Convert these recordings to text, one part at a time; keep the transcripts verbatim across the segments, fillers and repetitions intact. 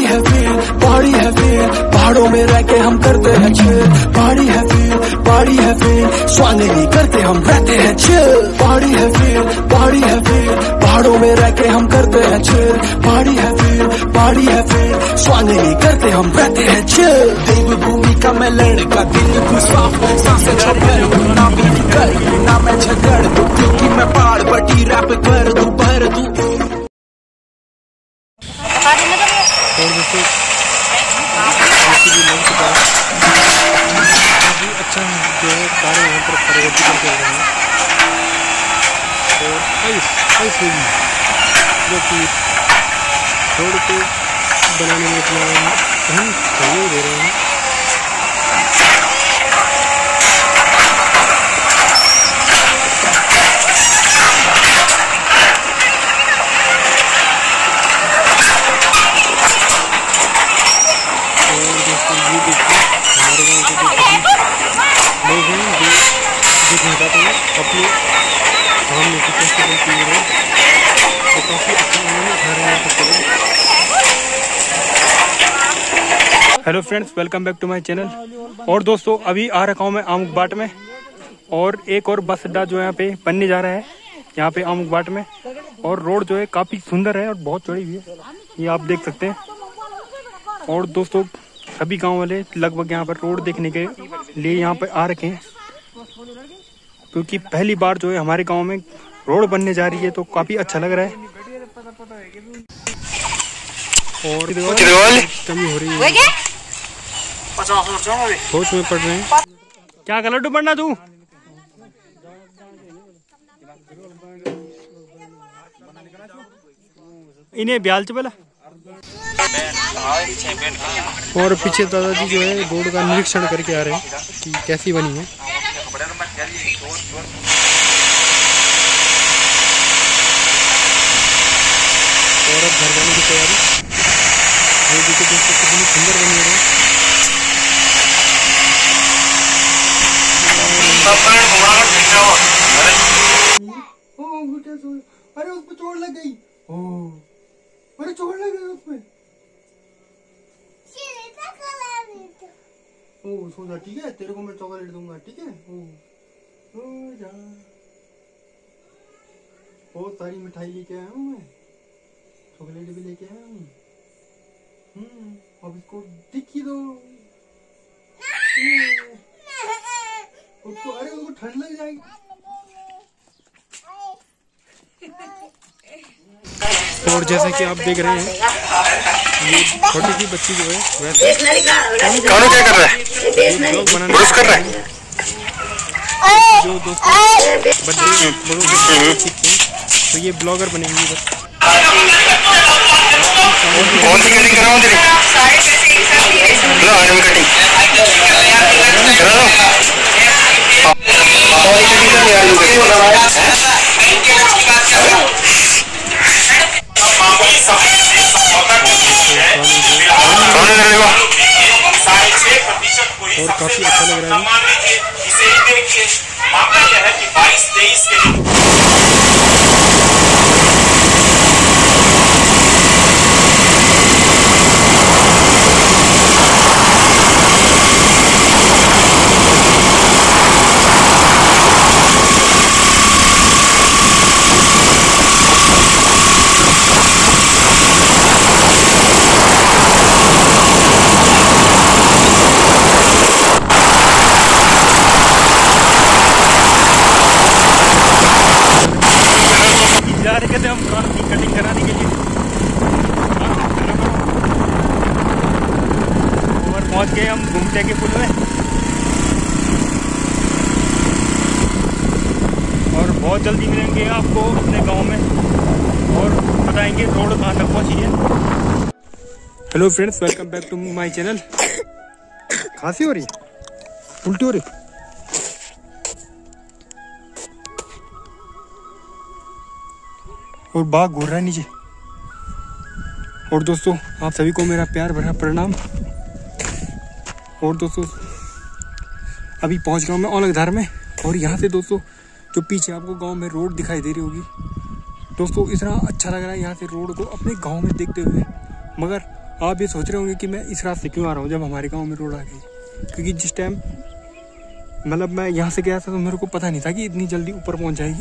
है फील, पहाड़ी है फील, पहाड़ों में रह के हम करते हैं चिल। पहाड़ी है फील, पहाड़ी है फील, स्वाने नहीं करते हम रहते हैं चिल। पहाड़ी है फील, पहाड़ी है फील, पहाड़ों में रह के हम करते हैं चिल। पहाड़ी है फील, पहाड़ी है फील, स्वाने नहीं करते हम रहते हैं चिल। देवभूमि का मैं लड़का, दिल घुसा सांसें छपड़ दूं, ना मेरी कर ना मैं झगड़ दूं, क्योंकि मैं पहाड़ बटी रैप कर दूं भर दूं। और दोस्तों काफ़ी अच्छा जो है कार्य यहाँ पर प्रगति करते रहे हैं। और आइस आइस होगी जो कि रोड को बनाने में इतना अहम सहयोग दे रहे हैं। अपने सामने की फेस्टिवल की है तो काफ़ी अच्छा उन्होंने घर है festival. Hello friends, welcome back to my channel. और दोस्तों अभी आ रखा हूँ मैं आमुक बाट में, और एक और बस अड्डा जो यहाँ पे बनने जा रहा है यहाँ पे आमुक बाट में। और रोड जो है काफ़ी सुंदर है और बहुत चौड़ी भी है, ये आप देख सकते हैं। और दोस्तों सभी गाँव वाले लगभग यहाँ पर रोड देखने के लिए यहाँ पर आ रखे हैं, क्योंकि पहली बार जो है हमारे गांव में रोड बनने जा रही है, तो काफी अच्छा लग रहा है। और कमी हो रही है, सोच में पड़ रहे हैं क्या कर लड्डू बनना तू। इन्हें ब्याल च पहला। और पीछे दादाजी जो है रोड का निरीक्षण करके आ रहे हैं कि कैसी बनी है। और अब घर जाने की तैयारी। वो देखिए दोस्तों कितनी सुंदर बनी है। अरे उसपे चोट लग गई। अरे चोट लग गई उसपे। ओ सो जा, ठीक है, तेरे को मैं चॉकलेट दूंगा, ठीक है। ओ ओ जा, बहुत सारी मिठाई लेके आया हूँ मैं, चॉकलेट भी लेके आया हूँ। हम्म अब इसको दिखी दो उसको। अरे उसको ठंड लग जाएगी। और जैसे कि आप देख रहे हैं ये छोटी सी बच्ची जो है वैसे कानू क्या कर रहा है, ब्लॉग बनाने ब्रश कर रहा है। जो दोस्तों बच्चे बड़ों से सीखते हैं, तो ये ब्लॉगर बनेंगे बस। कौन सी कटिंग कराऊं तेरी? लो आर्मी कटिंग करा लो। और कटिंग करनी है आर्मी कटिंग। और काफी अच्छा लग रहा है। इसे देख के मामला यह है कि बाईस तेईस के लिए हम कान की कटिंग कराने के लिए और पहुंच गए हम घूमते के पुल में। और बहुत जल्दी मिलेंगे आपको अपने गांव में और बताएंगे रोड कहाँ तक पहुंची है। Hello friends, welcome back to my channel. खांसी हो रही है, उल्टी हो रही, और बाघ घूर रहा है नीचे। और दोस्तों आप सभी को मेरा प्यार भरा प्रणाम। और दोस्तों अभी पहुंच गया हूँ मैं औलखधार में, और यहाँ से दोस्तों जो पीछे आपको गांव में रोड दिखाई दे रही होगी दोस्तों, इतना अच्छा लग रहा है यहाँ से रोड को अपने गांव में देखते हुए। मगर आप ये सोच रहे होंगे कि मैं इस रास्ते क्यों आ रहा हूँ जब हमारे गांव में रोड आ गई, क्योंकि जिस टाइम मतलब मैं यहाँ से गया था तो मेरे को पता नहीं था कि इतनी जल्दी ऊपर पहुँच जाएगी।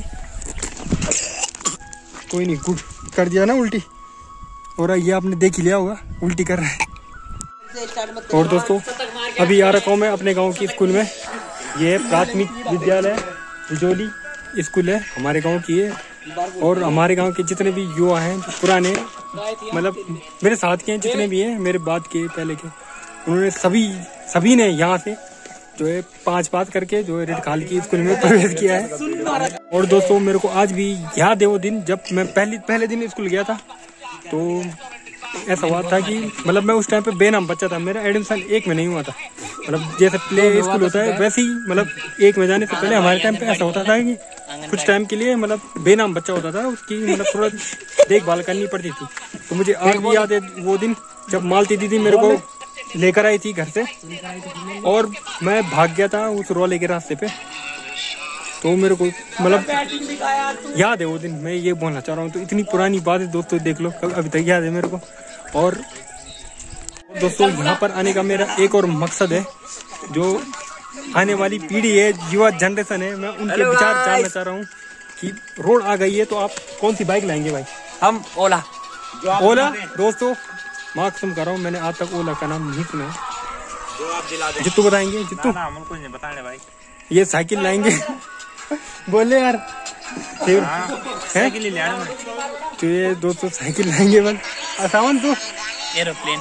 कोई नहीं, गुड कर दिया ना उल्टी, और ये आपने देख ही लिया होगा उल्टी कर रहा है। और दोस्तों अभी आ रखा हूँ मैं अपने गाँव की स्कूल में। ये प्राथमिक विद्यालय बिजोली स्कूल है, हमारे गांव की है। और हमारे गांव के जितने भी युवा हैं जो पुराने मतलब मेरे साथ के हैं, जितने भी हैं मेरे बाद के पहले के, उन्होंने सभी सभी ने यहाँ से जो है पांच पाँच करके जो है रेड खाल की स्कूल में प्रवेश किया है। और दोस्तों मेरे को आज भी याद है वो दिन जब मैं पहली पहले दिन स्कूल गया था। तो ऐसा हुआ था कि मतलब मैं उस टाइम पे बेनाम बच्चा था, मेरा एडमिशन एक में नहीं हुआ था। मतलब जैसे प्ले स्कूल होता है वैसे ही मतलब एक में जाने से पहले हमारे टाइम पे ऐसा होता था कि कुछ टाइम के लिए मतलब बेनाम बच्चा होता था, उसकी मतलब थोड़ा देखभाल करनी पड़ती थी। तो मुझे आज भी याद है वो दिन जब मालती दीदी मेरे को लेकर आई थी घर से और मैं भाग गया था उस रोले के रास्ते पे। तो मेरे को मतलब याद है वो दिन, मैं ये बोलना चाह रहा हूँ। तो इतनी पुरानी बात है दोस्तों, देख लो अभी तक याद है मेरे को। और दोस्तों यहाँ पर आने का मेरा एक और मकसद है, जो आने वाली पीढ़ी है, युवा जनरेशन है, मैं उनके विचार जानना चाह रहा हूँ कि रोड आ गई है तो आप कौन सी बाइक लाएंगे भाई? हम ओला। ओला दोस्तों माँ कसम कर रहा हूँ, मैंने आज तक ओला का नाम नहीं सुना। जित्तू बताएंगे, जित्तू बताने भाई ये साइकिल लाएंगे बोले यार साइकिल ले आना। तो ये दोस्तों साइकिल लाएंगे बन आसान तो एरोप्लेन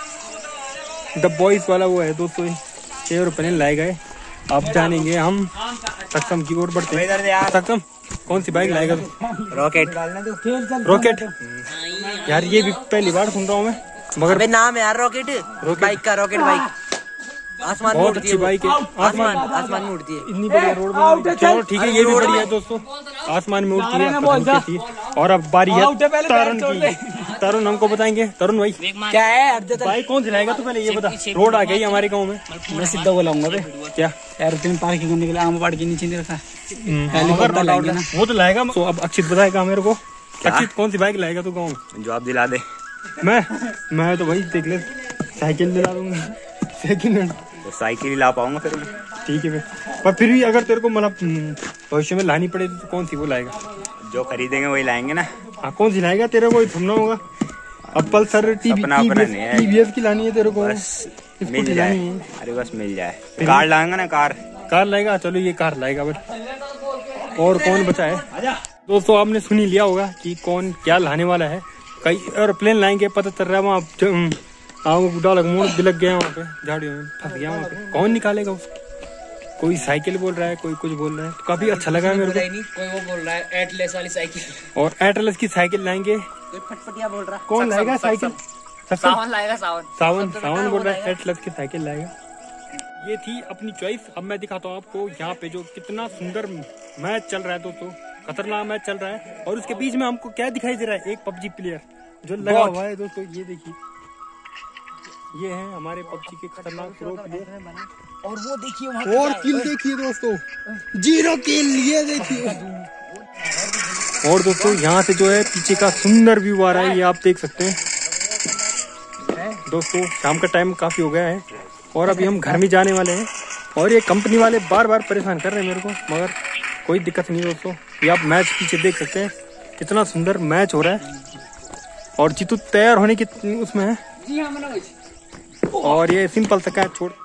द बॉयज वाला वो है दोस्तों, एरोप्लेन लाए गए। अब जानेंगे हम सक्षम की ओर बढ़ते हैं। सक्षम कौन सी बाइक लाएगा तू? रॉकेट। रॉकेट यार ये भी पहली बार सुन रहा हूँ मैं, मगर अबे नाम है यार रॉकेट, बाइक का रॉकेट बाइक। आसमान में बहुत उड़ती अच्छी है बाइक है। आसमान आसमान में उड़ती है। इतनी बढ़िया रोड बनी। चलो ठीक है, ये भी बढ़िया है दोस्तों, आसमान में उड़ती है पतंग कहती है। और अब बारी है तरुण की। तरुण हमको बताएंगे। तरुण भाई क्या है बाइक कौन सिलाएगा? तो पहले ये बता, रोड आ गई हमारे गाँव में। मैं सीधा बोलाऊंगा बे, क्या एरोप्लेन पार्किंग करने के लिए आम पहाड़ के नीचे नहीं रखा। हेलीकॉप्टर लाएंगे ना, वो तो लाएगा। तो अब अक्षित बताएगा मेरे को, अक्षित कौन सी बाइक लाएगा तू गाँव में? जो आप दिला दे। मैं मैं तो भाई देख ले साइकिल दिला दूंगा सेकंड हैंड। तो साइकिल ही ला पाऊंगा फिर मैं। ठीक है भाई, पर फिर भी अगर तेरे को मतलब भविष्य में लानी पड़े तो कौन सी वो लाएगा? जो खरीदेंगे वही लाएंगे ना। हाँ कौन सी लाएगा? तेरे को थमना होगा। अब पल्सर टीवीएस की लानी है तेरे को, बस मिल जाए। अरे बस मिल जाए। कार लाएंगे ना, कार कार लाएगा। चलो ये कार लाएगा बट और कौन बचा है? दोस्तों आपने सुन ही लिया होगा कि कौन क्या लाने वाला है। कई एरोप्लेन लाएंगे, पता चल रहा है वहाँ डालक मोड़ बिलक गया, वहाँ पे झाड़ियों में फंस गया। वहाँ पे कौन निकालेगा उसको? कोई साइकिल बोल रहा है, कोई कुछ बोल रहा है। तो काफी अच्छा लगा है मेरे को। कोई वो बोल रहा है एटलस वाली साइकिल, और एटलस की साइकिल लाएंगे। कोई फटफटिया बोल रहा है। कौन लाएगा साइकिल? सावन लाएगा। सावन सावन सावन बोल रहा है एटलस की साइकिल लाएगा। ये थी अपनी चॉइस। अब मैं दिखाता हूँ आपको यहाँ पे जो कितना सुंदर मैच चल रहा है दोस्तों, खतरनाक मैच चल रहा है। और उसके बीच में हमको क्या दिखाई दे रहा है? एक पबजी प्लेयर जो लगा हुआ है दोस्तों। ये देखिए, ये है हमारे पबजी के खतरनाक प्रो प्लेयर। और वो देखिए और किल देखिए दोस्तों, जीरो किल। ये देखिए। और दोस्तों यहाँ से जो है पीछे का सुंदर व्यू आ रहा है, ये आप देख सकते हैं। दोस्तों शाम का टाइम काफी हो गया है और अभी हम घर में जाने वाले हैं। और ये कंपनी वाले बार बार परेशान कर रहे हैं मेरे को, मगर कोई दिक्कत नहीं दोस्तों। ये आप मैच पीछे देख सकते हैं, कितना सुंदर मैच हो रहा है। और जीतू तैयार होने की उसमें है। और ये सिंपल सा कैच छोड़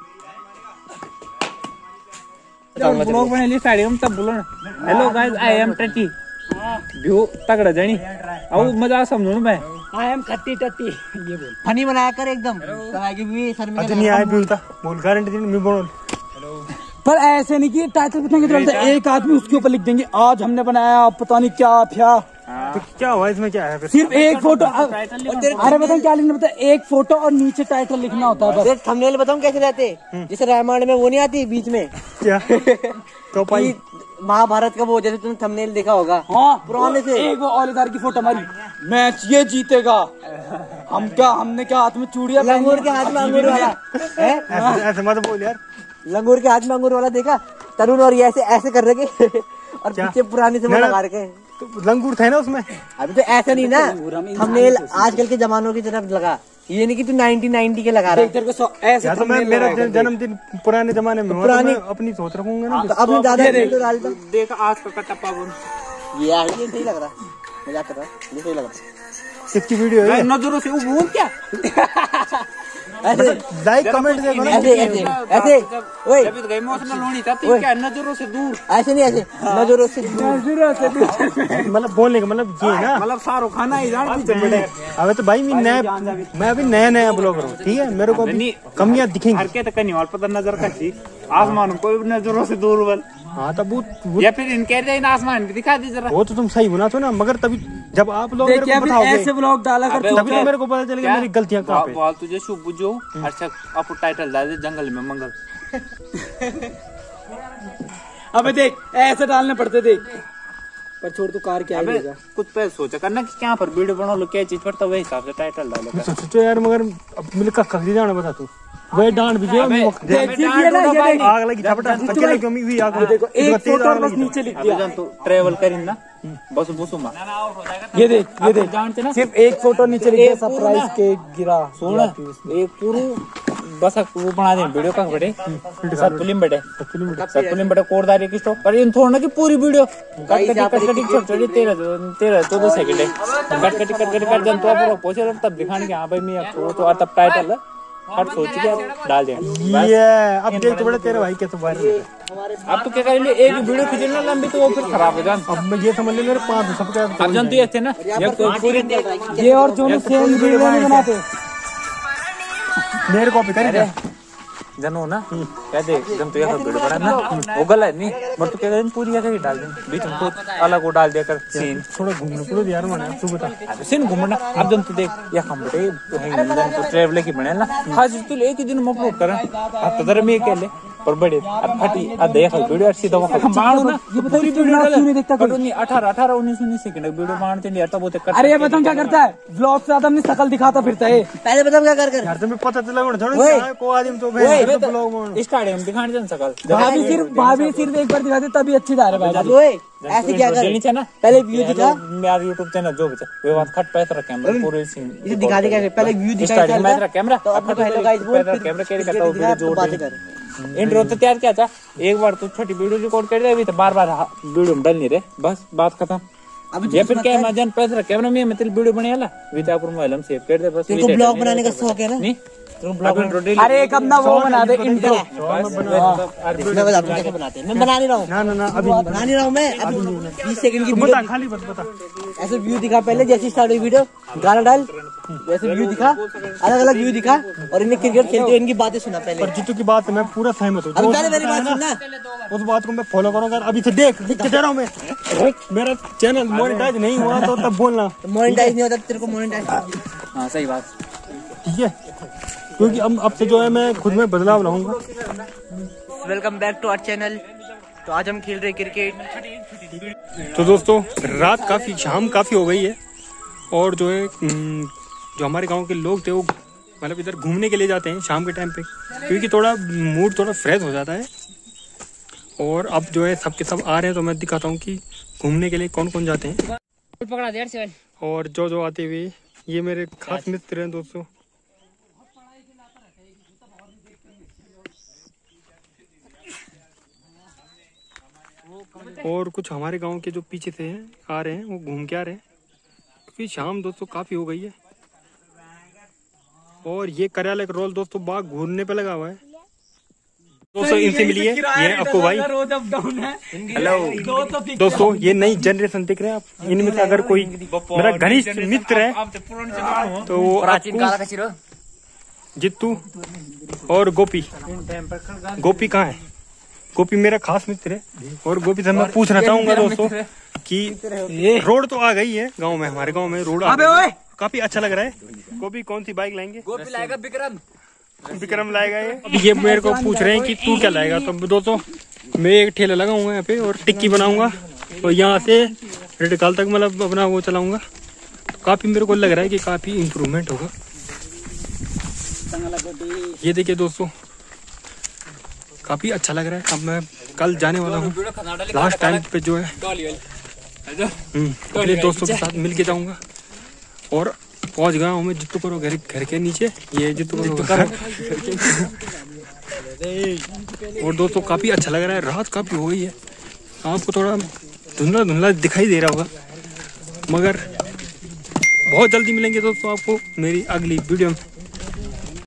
ब्लॉग बने स्टाडियम तब बोलो ना, हेलो गाइस आई एम टट्टी व्यू तगड़ा जानी अब मजा समझो मैं आई एम टट्टी टट्टी ये बोल फनी बनाया कर एकदम ताकि भी सर में नहीं आए बोलता बोल गारंटी दिन मैं बोल। पर ऐसे नहीं कि टाइटल बताएंगे तो एक आदमी उसके ऊपर लिख देंगे आज हमने बनाया पता नहीं क्या फ्या। तो क्या हुआ इसमें? क्या है फिर? सिर्फ एक फोटो। अरे बताओ क्या लिखना, बता एक फोटो और नीचे टाइटल लिखना होता है बस। थंबनेल बताऊं कैसे रहते, जैसे रामायण में वो नहीं आती बीच में क्या तो भाई महाभारत का वो, जैसे तुमने थंबनेल देखा होगा। हाँ पुराने से एक वो औलेदार की फोटो हमारी, मैच ये जीतेगा। हम क्या हमने क्या हाथ में चूड़िया, लंगूर के हाथ में अंगूर वाला है। ऐसे मत बोल यार। लंगूर के हाथ में अंगूर वाला देखा तरुण, और ये ऐसे ऐसे कर रखे और पीछे पुराने से वो लगा रखे। तो लंगूर थे ना उसमें। अभी तो ऐसा नहीं ना, थंबनेल आजकल के जमानों की तरफ लगा ये नहीं कि तू नाइनटीन नाइंटी के लगा रहा है। तेरे को ऐसे या तो मैं मेरा जन्मदिन पुराने जमाने में पुरानी अपनी सोच रखूंगा ना। तो अपने दादा ने तो डालता। देख आज का टप्पा बोल ये ये सही लग रहा, मजाक कर रहा, ये सही लग रहा। इसकी वीडियो है नजरों से वो क्या ऐसे लाइक कमेंट देखो ना। ऐसे ऐसे ऐसे ओए जब तो इमोशनल होनी चाहती क्या नजरों से दूर ऐसे नहीं, ऐसे नजरों से नजरों से दूर। मतलब बोलने का मतलब ये ना, मतलब शाहरुख खान ही जान पीछे। अबे तो भाई मैं नया मैं अभी नया नया ब्लॉगर हूँ, ठीक है। मेरे को अभी कमियां दिखेंगी। हरकत करनी वाल पता नजर का ठीक आसमान को नजरों से दूर बल। हाँ तब वो या फिर इनके जाए आसमान की दिखा दी जरा। वो तो तुम सही बोला तो ना, मगर तभी जब आप लोग मेरे को बताओगे ऐसे ब्लॉग डाला कर तभी तो मेरे को पता चलेगा मेरी गलतियां कहाँ पे। वाल तुझे शुभ बुझो। अच्छा आप टाइटल डाल दे जंगल में मंगल। अबे देख ऐसे डालने पड़ते देख, पर छोड़ तू कार क्या अबे कुछ पे सोचा करना कि क्या पर वीडियो बना लो क्या चीज पर, तो वही हिसाब से टाइटल डालो। सोचो यार, मगर अब मिल का कखरी जाना बता तू वही डांट भी जो आग लगी झपटा अकेले क्यों भी आग देखो एक फोटो बस नीचे लिख दिया। तो ट्रेवल करिन ना बस बुसुमा ये देख ये देख जानते ना सिर्फ एक फोटो नीचे लिख दिया, सरप्राइज केक गिरा। सुन एक पूरा बस वो बना दे वीडियो का बड़े सब फिल्म बड़े सब फिल्म बड़े कोरदारी की स्टॉप पर इन थोड़ा ना कि पूरी video cut cut cut cut छोड़ छोड़ तेरह तेरह चौदह सेकंड है कट कट कट कट कर जन तो आप पहुंचे तब दिखाने के हां भाई मैं आपको तो तब टाइटल हट सोच के डाल दे। ये अब देख तो बड़े तेरे भाई कैसे वायरल है। अब तो क्या करेंगे एक वीडियो खींचना लंबी तो वो फिर खराब हो जान। अब मैं ये समझ ले मेरे पांच सब का अब जन तो ये थे ना ये पूरी ये और जो सेम वीडियो नहीं बनाते मेरे कॉपी कर दे जनो ना क्या दे एकदम तो ये वीडियो बना ना वो गलत नहीं मगर तो क्या करें पूरी जगह ही डाल दे बीच में कुछ अलग वो डाल दिया कर सीन थोड़ा घूमने पड़ो यार माने तू बता अब सीन घूमना अब जन तो देख या हम बेटे जन तो ट्रैवल की बने ना खास तू एक ही दिन में अपलोड कर अब तो जरा मैं के ले पर बड़े अब फटी अब देख वीडियो अच्छी दवा मारो ना ये पूरी वीडियो नहीं देखता कोई नहीं अठारह अठारह उन्नीस उन्नीस सेकंड वीडियो मारते नहीं यार तब वो कर। अरे ये बताऊं क्या करता है, व्लॉग से आदमी शक्ल दिखाता फिरता है। पहले बताऊं क्या कर कर यार तुम्हें पता चला होना थोड़ा को आदमी तो भाई ब्लॉग में स्टार्टिंग दिखाने जन शक्ल भाभी सिर्फ भाभी सिर्फ एक बार दिखाते तभी अच्छी जा रहा है। ओए ऐसे क्या कर नीचे ना पहले व्यू दिखा मेरा यूट्यूब चैनल जो बचा वो बात खट पे रख कैमरा पूरे सीन इसे दिखा दे। पहले व्यू दिखा स्टार्टिंग में रख कैमरा तो अपने पहले गाइस बोल कैमरा कैरी करता हूं वीडियो जोड़ दे इंट्रो तो तैयार किया था एक बार तो छोटी वीडियो रिकॉर्ड कर दे अभी तो बार बार वीडियो में डाल नहीं रहे बस बात खत्म। अब ये फिर क्या मजन पैसा कैमरा में मतलब वीडियो बने वाला विद आप मोबाइल हम सेव कर दे बस तेरे को ब्लॉग बनाने का शौक है ना? नहीं तो ब्लॉग अरे एक अपना वो बना दे इंट्रो मैं बता दूं कैसे बनाते हैं। मैं बना नहीं रहा हूँ ना ना ना अभी बना नहीं रहा हूँ मैं अभी बीस सेकंड की बता वीडियो खाली बस बता ऐसे व्यू दिखा पहले जैसे स्टार्ट हुई वीडियो गाना डाल वैसे व्यू दिखा अलग अलग व्यू दिखा और इन्हें क्रिकेट खेलते हुए इनकी बातें सुना पहले। पर जीतू की बात से मैं पूरा सहमत हूँ। अभी पहले मेरी बात सुनना उस बात को मैं फॉलो करूंगा। अभी से देख देख के दे रहा हूँ मैं मेरा चैनल मोनेटाइज नहीं हुआ तो तब बोलना मोनेटाइज नहीं होता तेरे को मोनेटाइज। हां सही बात ठीक है क्योंकि अब अब से जो है मैं खुद में बदलाव लाऊंगा। Welcome back to our channel. तो आज हम खेल रहे क्रिकेट। तो दोस्तों रात काफी शाम काफी हो गई है और जो है जो हमारे गांव के लोग थे वो मतलब इधर घूमने के लिए जाते हैं शाम के टाइम पे क्योंकि थोड़ा मूड थोड़ा फ्रेश हो जाता है। और अब जो है सबके सब आ रहे हैं तो मैं दिखाता हूँ कि घूमने के लिए कौन कौन जाते हैं। और जो जो आते हुए ये मेरे खास मित्र हैं दोस्तों। और कुछ हमारे गांव के जो पीछे से हैं आ रहे हैं वो घूम के आ रहे हैं क्योंकि शाम दोस्तों काफी हो गई है। और ये कार्यालय का रोल दोस्तों बाग घूरने पे लगा हुआ है। दोस्तों इनसे मिलिए ये आपको भाई हेलो दोस्तों ये नई जनरेशन दिख रहे हैं आप। इनमें से अगर कोई मेरा घनिष्ठ मित्र है तो वो आपको जित्तू और गोपी। गोपी कहाँ है? गोपी मेरा खास मित्र है और गोपी से मैं पूछना चाहूंगा दोस्तों कि रोड तो आ गई है गांव में। हमारे गांव में रोड आ गई है काफी अच्छा लग रहा है। गोपी कौन सी बाइक लाएंगे? गोपी लाएगा विक्रम। विक्रम लाएगा ये। अभी ये मेरे को पूछ रहे हैं कि तू क्या लाएगा। तो दोस्तों मैं एक ठेला लगाऊंगा यहाँ पे और टिक्की बनाऊंगा और यहाँ से रेड काल तक मतलब अपना वो चलाऊंगा। तो काफी मेरे को लग रहा है कि काफी इम्प्रूवमेंट होगा। ये देखिए दोस्तों काफी अच्छा लग रहा है। अब मैं कल जाने वाला हूँ लास्ट टाइम पे जो है अपने दोस्तों के साथ मिल के जाऊंगा और पहुंच गया हूँ मैं जितू करो घर घर के नीचे। ये जितू करो घर के और दोस्तों काफी अच्छा लग रहा है, रात काफी हो गई है, आपको थोड़ा धुंधला धुंधला दिखाई दे रहा होगा, मगर बहुत जल्दी मिलेंगे दोस्तों आपको मेरी अगली वीडियो में।